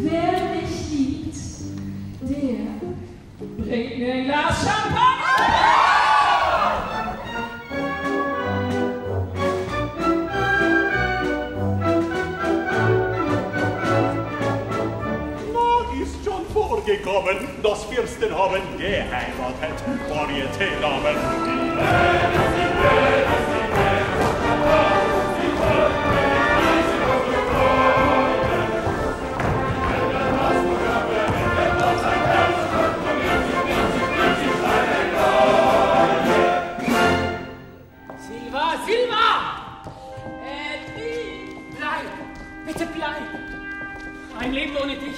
Wer mich liebt, der bringt mir ein Glas Champagner! Vorgekommen, dass Fürsten haben geheiratet, Varieté-Damen. Silva, Silva! Bleib! Bitte bleib! Ein Leben ohne dich.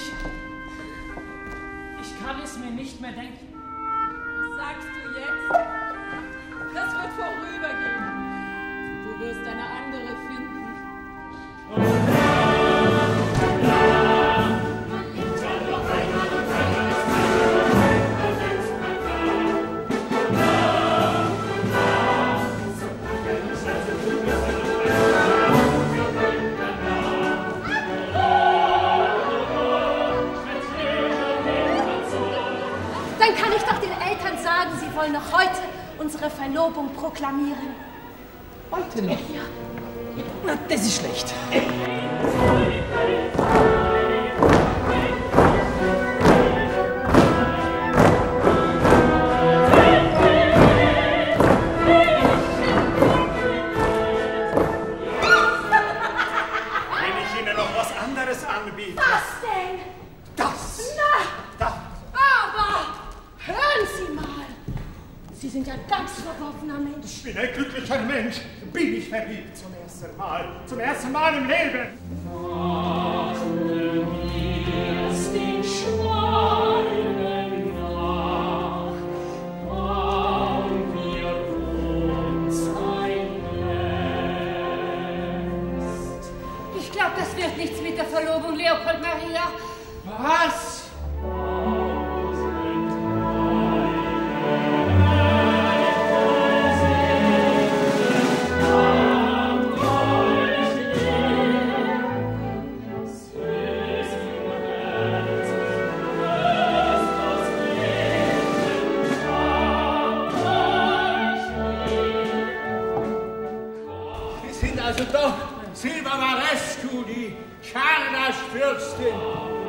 Ich kann es mir nicht mehr denken. Was sagst du jetzt? Das wird vorübergehen. Du wirst eine andere finden. Dann kann ich doch den Eltern sagen, sie wollen noch heute unsere Verlobung proklamieren. Heute noch? Ja. Na, das ist schlecht. Wenn ich Ihnen noch was anderes anbiete. Was denn? Das! Na! Da! Aber hören Sie mal! Sie sind ein ganz verworfener Mensch. Ich bin ein glücklicher Mensch. Bin ich verliebt zum ersten Mal. Zum ersten Mal im Leben. Den Schwalben nach, bauen wir uns ein Nest. Ich glaube, das wird nichts mit der Verlobung, Leopold Maria. Was? Also doch Silva Marescu, die Kardas-Fürstin.